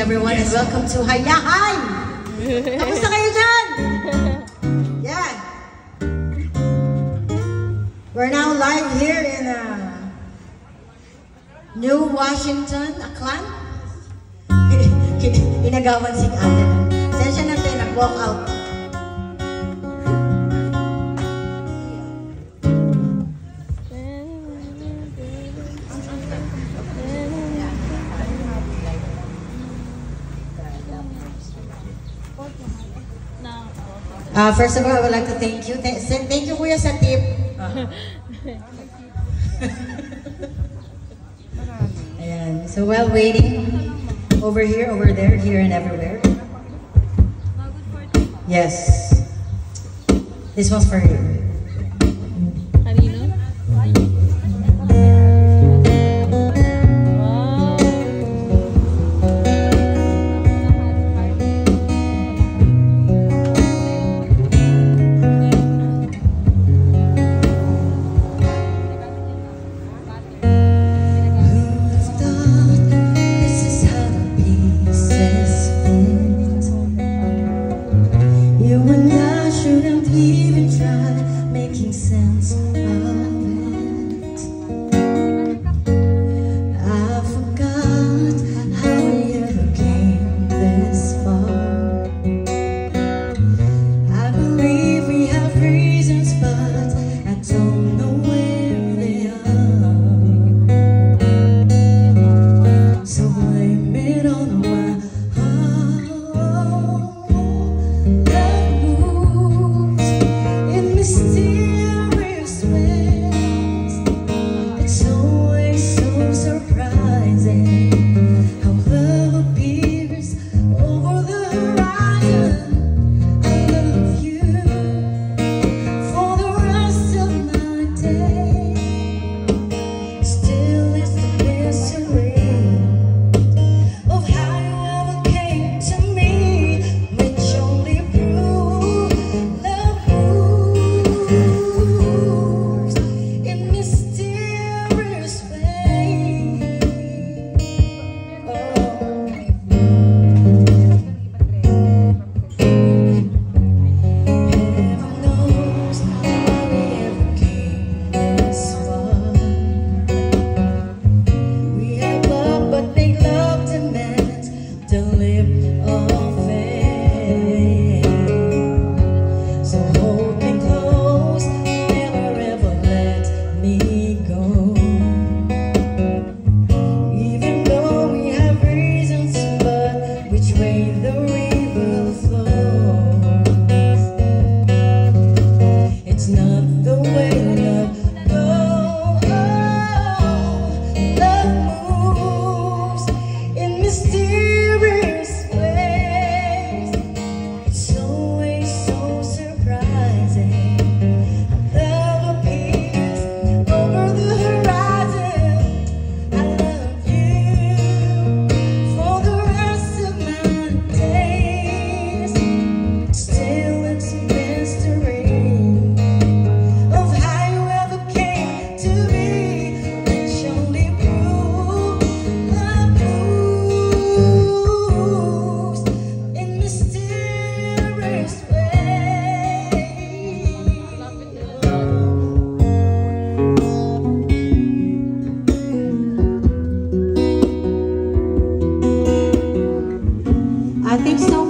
everyone, and welcome to HayaHay! Kamusta kayo dyan? Yeah. We're now live here in New Washington, Aklan. Inagawan si Aklan. Sensya natin, nag-walk out. First of all, I would like to thank you. Thank you, Kuya, sa tip. Ayan. So while waiting, over here, over there, here and everywhere. Yes. This one's for you. I think so.